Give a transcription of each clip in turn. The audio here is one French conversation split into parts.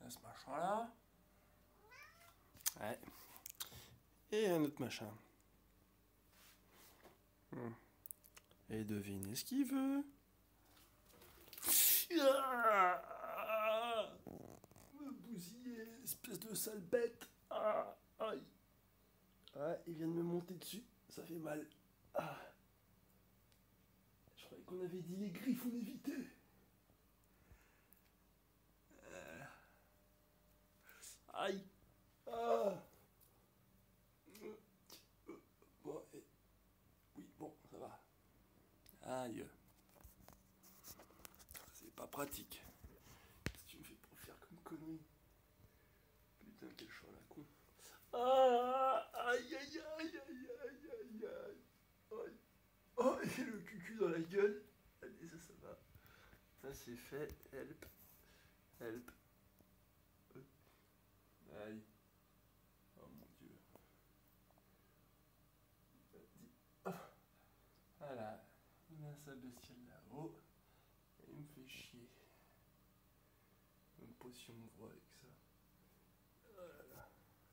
à ce machin-là. Ouais. Et un autre machin. Et devinez ce qu'il veut. Me bousiller, espèce de sale bête. Aïe. Ouais, il vient de me monter dessus. Ça fait mal. Je croyais qu'on avait dit les griffes, on évitait. Aïe. Bon, oui, bon, ça va. Aïe. C'est pas pratique. Qu'est-ce que tu me fais pour faire comme connerie? Putain, quel chat la con. Aïe, aïe, aïe, aïe, aïe, aïe, aïe. Aïe. Oh, et le cucu dans la gueule. Allez, ça va. Ça, c'est fait. Help. Help. Aïe. Oh mon dieu. Voilà. Il a sa bestiole là-haut. Et il me fait chier. Une potion me voit avec ça. Voilà.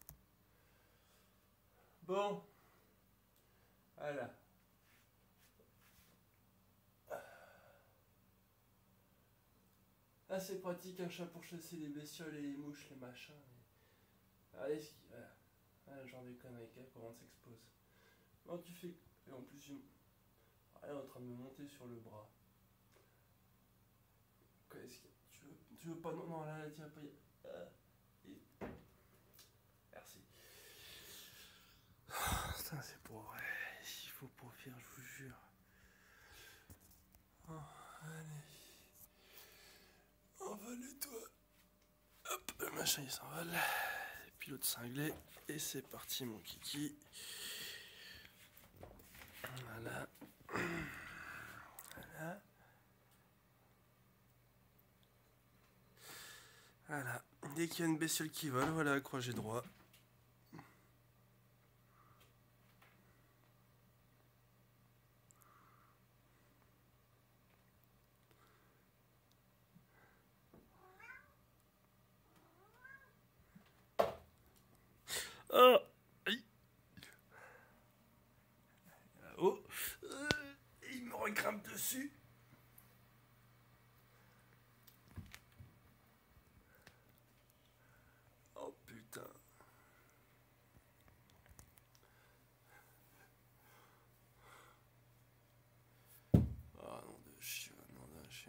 Bon. Voilà. Ah, c'est pratique un chat pour chasser les bestioles et les mouches, les machins. Allez, voilà. Ah, genre des conneries, comment on s'expose. Non, tu fais. Et en plus, elle est en train de me monter sur le bras. Qu'est-ce que tu veux pas. Non, non, là, tiens, pas. Et... Merci. Putain, c'est pour. Il faut pour faire, je vous jure. Oh, allez. Envole-toi. Hop, le machin il s'envole. Et puis l'autre cinglé. Et c'est parti, mon kiki. Voilà. Voilà. Voilà. Dès qu'il y a une bestiole qui vole, voilà, croisé droit. Oh, là-haut. Il me regrimpe dessus. Oh putain. Ah, nom de chien, nom d'un chien.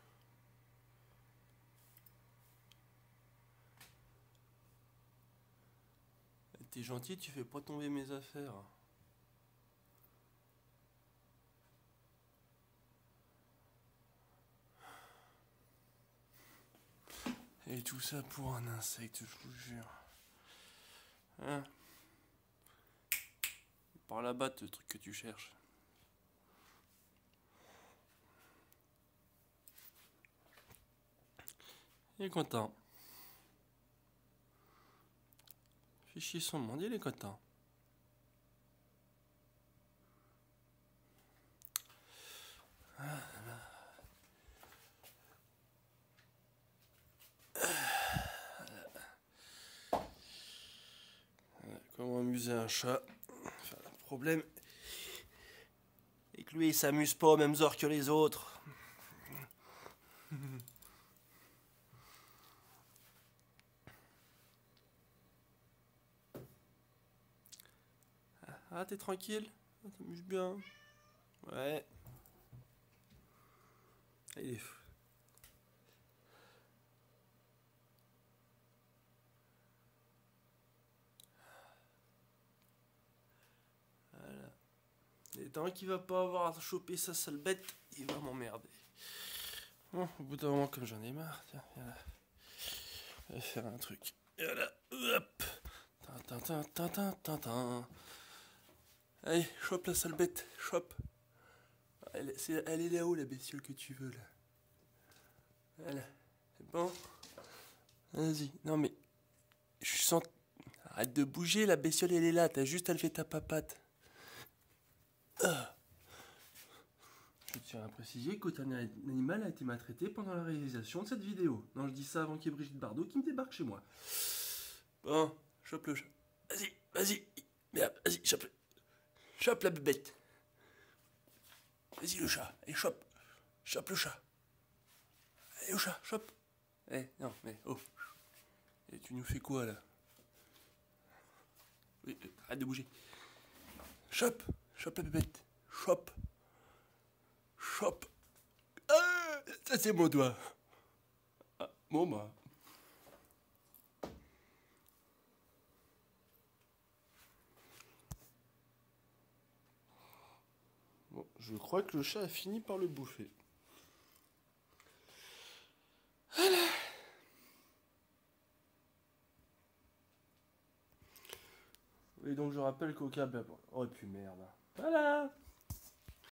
T'es gentil, tu fais pas tomber mes affaires. Et tout ça pour un insecte, je vous jure. Hein? Par là-bas, le truc que tu cherches. Il est content. Fichier son monde, il est content. Comment amuser un chat? Enfin, le problème est que lui, il s'amuse pas aux mêmes heures que les autres. Ah, t'es tranquille? T'amuses bien? Ouais. Il est fou. Voilà. Et tant qu'il va pas avoir chopé sa sale bête, il va m'emmerder. Bon, au bout d'un moment, comme j'en ai marre, tiens, viens là. Je vais faire un truc. Et voilà, hop. Tintin. Allez, chope la sale bête, chope. Elle est là-haut, la bestiole que tu veux, là. Voilà. C'est bon? Vas-y. Non, mais. Je sens. Arrête de bouger, la bestiole, elle est là. T'as juste à lever ta papate. Je tiens. tiens à préciser qu'aucun animal a été maltraité pendant la réalisation de cette vidéo. Non, je dis ça avant qu'il y ait Brigitte Bardot qui me débarque chez moi. Bon, chope le chat. Vas-y. Merde, vas-y, chope. Chope la bébête. Vas-y le chat, allez chope. Chope le chat. Allez au chat, chope. Non, mais oh. Et tu nous fais quoi là? Oui, arrête de bouger. Chope la bébête. Chope. Ah, ça c'est mon doigt. Ah, bon bah. Bon, je crois que le chat a fini par le bouffer. Voilà. Et donc je rappelle qu'au cas... Oh puis merde. Voilà.